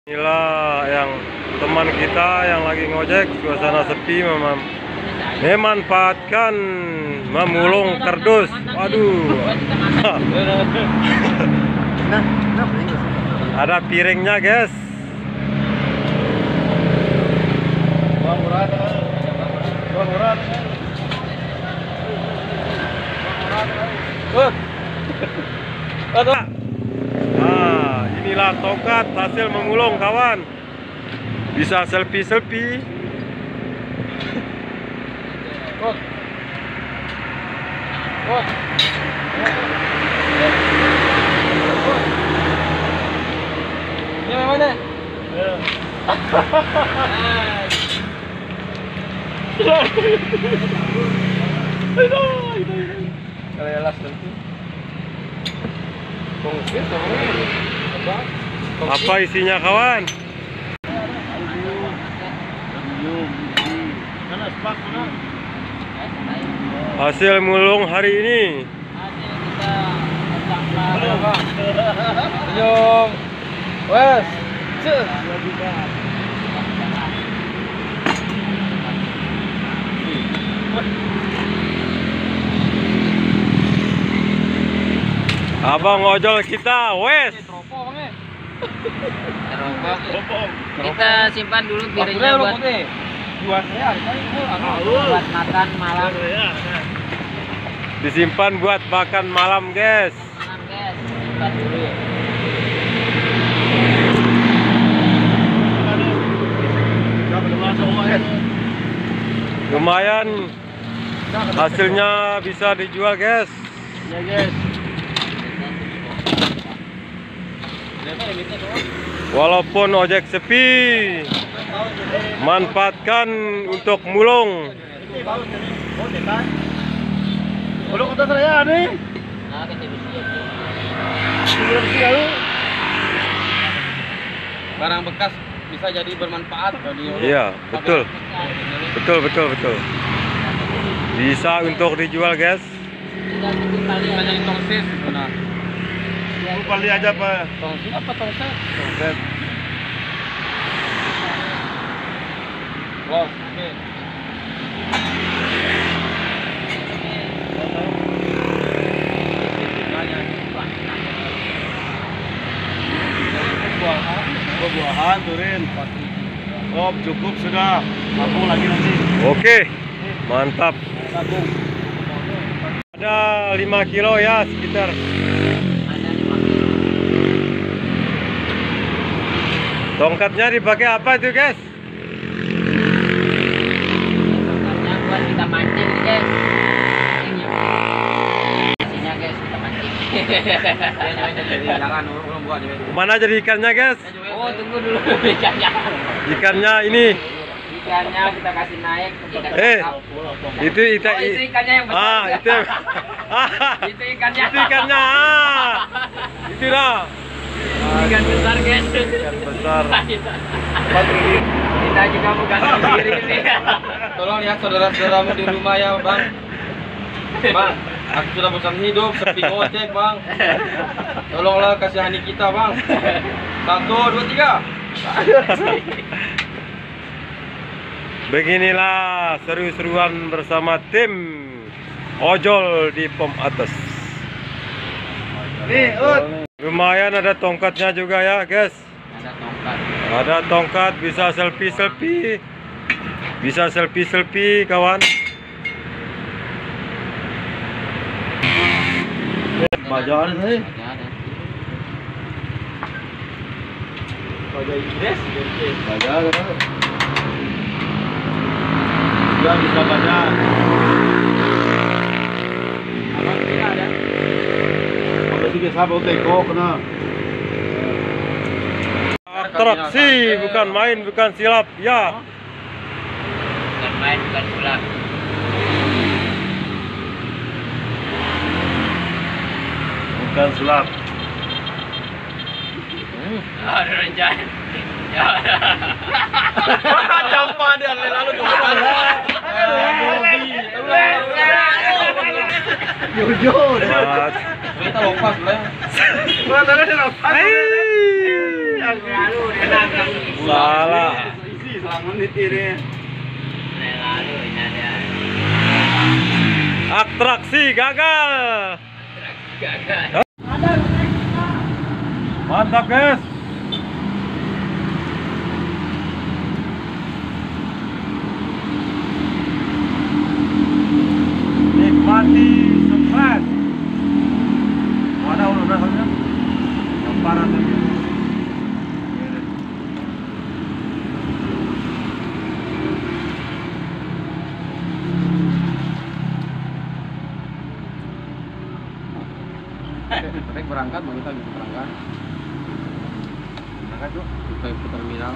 Inilah yang teman kita yang lagi ngojek, suasana sepi memanfaatkan memulung kardus. Waduh. Ada piringnya, guys. Nah, inilah tongkat hasil memulung, kawan. Bisa selfie-selfie. Yang mana? Apa isinya, kawan? Hasil mulung hari ini. Senyum. Wes. Abang ojol kita, wes. Kita simpan dulu piringnya buat makan malam. Disimpan buat makan malam, guys. Simpan dulu. Lumayan hasilnya bisa dijual, guys. Ya, guys. Walaupun ojek sepi, manfaatkan untuk mulung. Belum kata saya nih. Barang bekas bisa jadi bermanfaat. Iya, betul. Betul. Bisa untuk dijual, guys. Tinggal Kita jadi tongsis. Benar. Kali aja, Pak. Tongsis apa tongset? Tongset. Wow, oke. Buah-buahan turin. Oh, cukup sudah. Sambung lagi nanti. Oke. Mantap. Ada 5 kilo ya sekitar. Tongkatnya dipakai apa itu, guys? Tongkatnya buat kita mancing, guys. Isinya, guys, kita mancing. Mana jadi ikannya, guys? Oh, tunggu dulu ikannya. Ikannya ini. Ikannya kita kasih naik. Itu ikannya yang besar. itu. Itu ikannya. Itu ikannya. Itu dah. Ikan besar, guys. Ikan besar. Kita juga bukan sendiri nih. Tolong ya saudara-saudaramu di rumah ya, Bang. Bang, aku sudah bosan hidup, sepi ngojek, Bang. Tolonglah kasihani kita, Bang. 1, 2, 3. Beginilah seru-seruan bersama tim ojol di pom atas. Lumayan ada tongkatnya juga ya, guys. Ada tongkat. Ada tongkat, bisa selfie-selfie. Bisa selfie-selfie, kawan. Bajar nih. Ada. Bajar. Ya bisa bajar. Abang kita ada. Sige sabaw teko kena. Atraksi, bukan main, bukan silap, ya. Bukan main, bukan sulap. Bukan sulap. Ada rencana. Ya. Campa dia lalu tuh. Jojo. Kita lopas lah. Yang lalu dia nangkap Salah. Isi salah menit ini. Lalu ini ada. Atraksi gagal. Gagal. Mantap, guys. Nikmati sempat. Mana udah saja? Yang parah tadi. Trek berangkat, mau kita gitu berangkat. Berangkat tuh, ke terminal.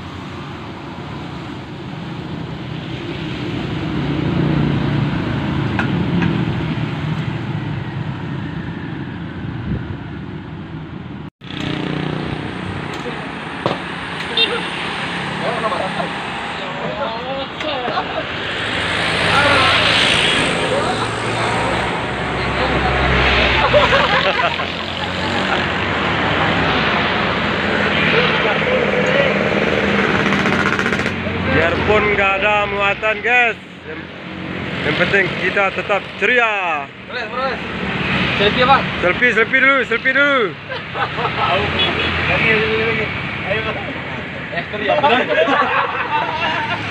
Biarpun nggak ada muatan, guys, yang penting kita tetap ceria. Proses. Selfie bang. Selfie dulu. Ayo. Ceria.